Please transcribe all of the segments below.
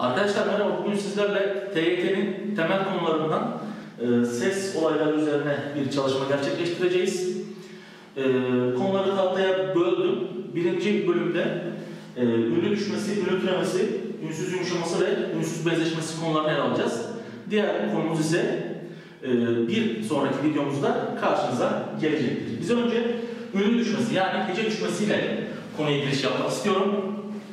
Arkadaşlar merhaba, bugün sizlerle TYT'nin temel konularından ses olayları üzerine bir çalışma gerçekleştireceğiz. Konuları tahtaya böldüm. Birinci bölümde ünlü düşmesi, ünlü türemesi, ünsüz yumuşaması ve ünsüz benzeşmesi konularını ele alacağız. Diğer konumuz ise bir sonraki videomuzda karşınıza gelecektir. Biz önce ünlü düşmesi yani hece düşmesiyle konuya giriş yapmak istiyorum.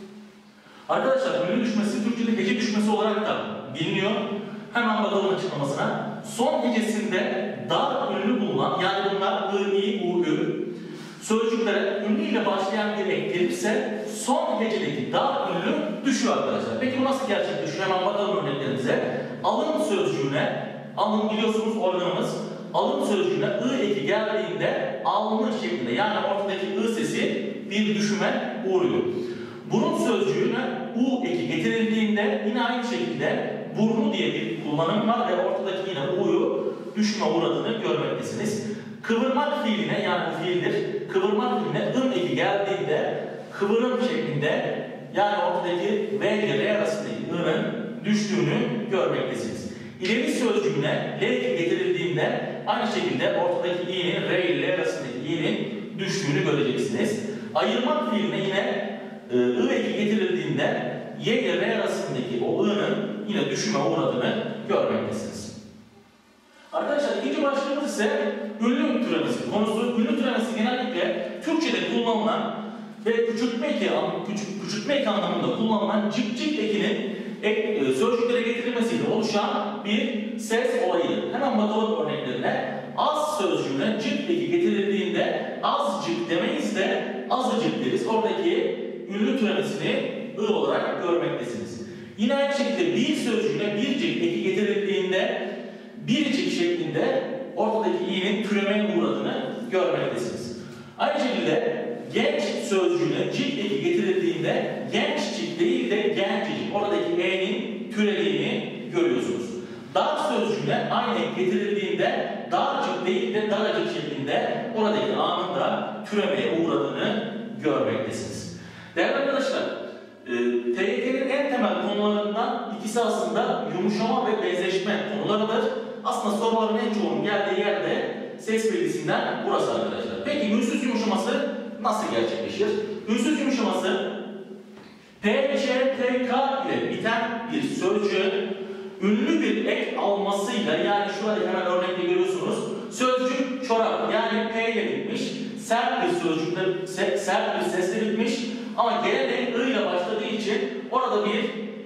Arkadaşlar ünlü düşmesi Türkçe'de hece düşmesi olarak da biliniyor. Hemen bakalım açıklamasına. Son hecesinde dar ünlü bulunan, yani bunlar ı, i, u, ü sözcüklere ünlü ile başlayan bir ek gelirse son hecedeki dar ünlü düşüyor arkadaşlar. Peki bu nasıl gerçekleşiyor? Hemen bakalım örneklerimize. Alın sözcüğüne, alın biliyorsunuz organımız, alın sözcüğüne ı eki geldiğinde alınır şeklinde, yani ortadaki ı sesi bir düşüme uğruyor. Burun sözcüğüne u eki getirildiğinde yine aynı şekilde burnu diye bir kullanım var ve ortadaki yine u'yu düşüme uğradığını görmektesiniz. Kıvırmak fiiline, yani bu fiildir, kıvırmak fiiline ın eki geldiğinde kıvırım şeklinde, yani ortadaki v ile r arasındaki ı'nın düştüğünü görmektesiniz. İleri sözcüğüne l eki getirildiğinde aynı şekilde ortadaki i'nin r ile l arasındaki i'nin düştüğünü göreceksiniz. Ayırmak fiiline yine I eki getirildiğinde y ile r arasındaki o i'nin yine düşüme uğradığını görmektesiniz. Arkadaşlar ikinci başlığımız ise ünlü türemesi konusu. Ünlü türemesi genellikle Türkçe'de kullanılan ve küçültme eki anlamında kullanılan cik ekinin sözcüklere getirilmesiyle oluşan bir ses olayıdır. Hemen bakalım örneklerine. Az sözcüğüne cik eki getirildiğinde azıcık demeyiz de azıcık deriz. Oradaki ünlü türemesini ı olarak görmektesiniz. Yine aynı şekilde bir sözcüğüne bircik eki getirildiğinde biricik şeklinde ortadaki i'nin türemeye uğradığını görmektesiniz. Aynı şekilde genç sözcüğüne cik eki getirildiğinde gençcik değil de gencecik, oradaki e'nin türediğini görüyorsunuz. Dar sözcüğüne aynı ek getirildiğinde darcık değil de daracık şeklinde oradaki a'nın da türemeye uğradığını görmektesiniz. Değerli arkadaşlar, TYT'nin en temel konularından ikisi aslında yumuşama ve benzeşme konularıdır. Aslında soruların en çoğunun geldiği yerde ses bilgisinden burası arkadaşlar. Peki ünsüz yumuşaması nasıl gerçekleşir? Ünsüz yumuşaması P, Ç, T, K ile biten bir sözcüğün ünlü bir ek almasıyla, yani şurada hemen örnekte görüyorsunuz. Sözcük çorap, yani P ile bitmiş, sert bir sözcükle, sert bir sesle bitmiş. Ama gelenek ı ile başladığı için orada bir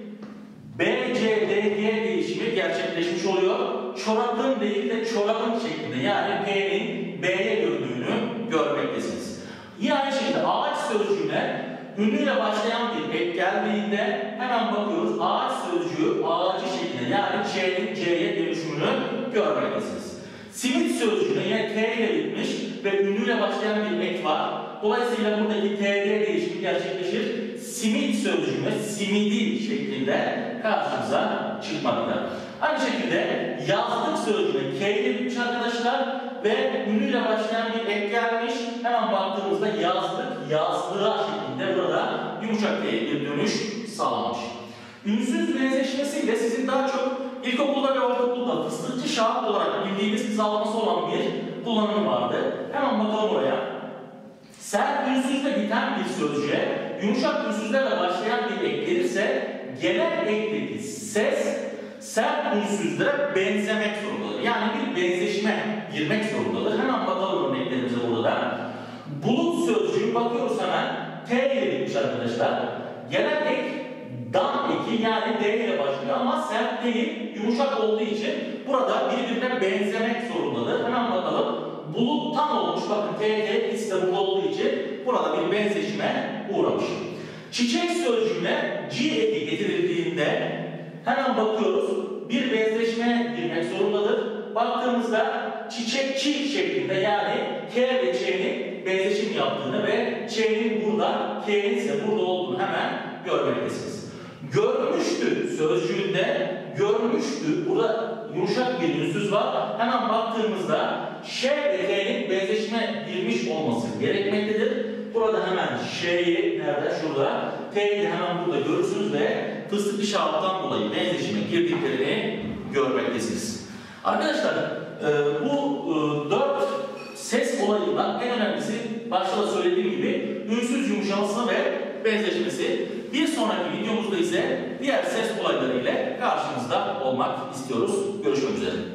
B, C, D, G değişimi gerçekleşmiş oluyor. Çorabın değil de çorabın şeklinde, yani P'nin B'ye döndüğünü görmektesiniz. Yine aynı şekilde ağaç sözcüğüne ünlüyle başlayan bir ek geldiğinde hemen bakıyoruz. Ağaç sözcüğü ağacı şeklinde, yani Ç'nin C'ye dönüşümünü görmektesiniz. Simit sözcüğüne yine T ile bitmiş ve ünlüyle başlayan bir ek var. Dolayısıyla buradaki TD değişimi gerçekleşir. Simit sözcüğüne simidi şeklinde karşımıza çıkmakta. Aynı şekilde yazlık sözcüğüne K ile bitmiş arkadaşlar ve ünlüyle başlayan bir ek gelmiş. Hemen baktığımızda yazlık, yazlığa şeklinde burada yumuşak T'ye bir dönüş sağlamış. Ünsüz benzeşmesiyle sizin daha çok ilkokulda ve ortaokulda fıstıkçı şahap olarak bildiğiniz kısaltması olan bir kullanım vardı. Hemen bakalım oraya. Sert ünsüzle biten bir sözcüğe yumuşak ünsüzlerle başlayan bir ek gelirse gelen ekteki ses sert ünsüzlere benzemek zorundadır. Yani bir benzeşme girmek zorundadır. Hemen bakalım örneklerimize burada. Bulut sözcüğü bakıyoruz hemen T ile bitmiş arkadaşlar. Gelen ek dan eki, yani D ile başlıyor ama sert değil, yumuşak olduğu için burada birbirine benzemek zorundadır. Hemen bakalım. Buluttan olmuş, bakın T ikisi de burada olduğu için burada bir benzeşme uğramış. Çiçek sözcüğüne C eki getirildiğinde hemen bakıyoruz, bir benzeşme girmek zorundadır. Baktığımızda çiçekçi şeklinde, yani K ve Ç'nin benzeşim yaptığını ve Ç'nin burada, K'nin ise burada olduğunu hemen görmektesiniz. Görmüştü sözcüğünde görmüştü, burada yumuşak bir ünsüz var. Hemen baktığımızda Ş ve T'nin benzeşime girmiş olması gerekmektedir. Burada hemen Ş'yi nerede? Şurada. T'yi hemen burada görürsünüz ve fıstık dişi alttan dolayı benzeşime girdiklerini görmektesiniz. Arkadaşlar bu 4 ses olayından en önemlisi başta da söylediğim gibi ünsüz yumuşaması ve benzeşmesi. Bir sonraki videomuzda ise diğer ses olayları ile karşınızda olmak istiyoruz. Görüşmek üzere.